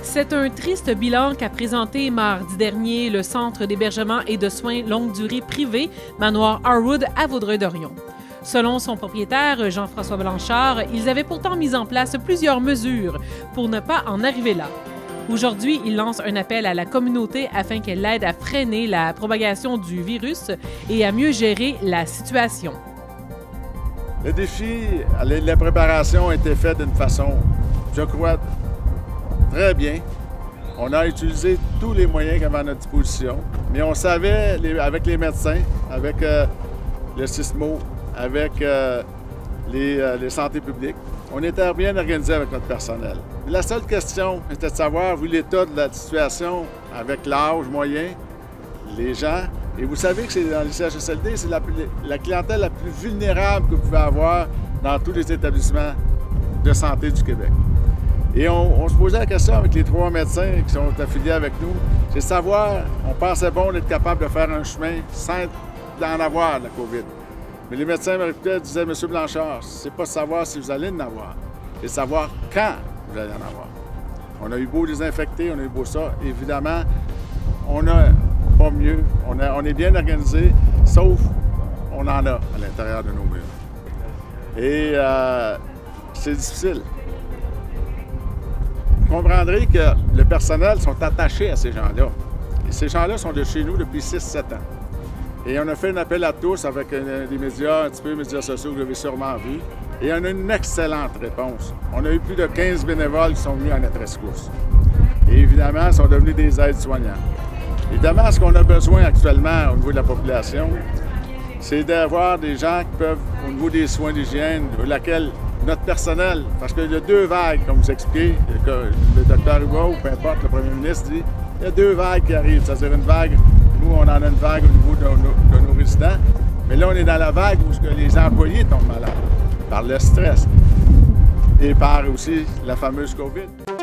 C'est un triste bilan qu'a présenté mardi dernier le Centre d'hébergement et de soins longue durée privé Manoir Harwood à Vaudreuil-Dorion. Selon son propriétaire, Jean-François Blanchard, ils avaient pourtant mis en place plusieurs mesures pour ne pas en arriver là. Aujourd'hui, il lance un appel à la communauté afin qu'elle l'aide à freiner la propagation du virus et à mieux gérer la situation. Le défi, la préparation a été faite d'une façon, je crois, très bien. On a utilisé tous les moyens qu'on avait à notre disposition, mais on savait, avec les médecins, avec le SISMO, avec les santé publiques, on était bien organisé avec notre personnel. La seule question était de savoir, vu l'état de la situation, avec l'âge moyen, les gens, et vous savez que c'est dans les CHSLD, c'est la clientèle la plus vulnérable que vous pouvez avoir dans tous les établissements de santé du Québec. Et on se posait la question avec les 3 médecins qui sont affiliés avec nous, c'est de savoir, on pensait bon d'être capable de faire un chemin sans en avoir la COVID. Mais les médecins me disaient, M. Blanchard, c'est pas de savoir si vous allez en avoir, c'est de savoir quand vous allez en avoir. On a eu beau désinfecter, on a eu beau ça, évidemment, on n'a pas mieux, on est bien organisé, sauf on en a à l'intérieur de nos murs. Et c'est difficile. Vous comprendrez que le personnel sont attachés à ces gens-là. Et ces gens-là sont de chez nous depuis 6-7 ans. Et on a fait un appel à tous avec des médias, un petit peu les médias sociaux que vous avez sûrement vu. Et on a une excellente réponse. On a eu plus de 15 bénévoles qui sont venus à notre rescousse. Et évidemment, ils sont devenus des aides-soignants. Évidemment, ce qu'on a besoin actuellement au niveau de la population, c'est d'avoir des gens qui peuvent, au niveau des soins d'hygiène, laquelle notre personnel, parce qu'il y a 2 vagues, comme vous expliquez, le docteur Hugo, ou peu importe, le premier ministre dit, il y a 2 vagues qui arrivent, c'est-à-dire une vague, nous on en a une vague au niveau de nos résidents, mais là on est dans la vague où les employés tombent malades, par le stress et par aussi la fameuse COVID.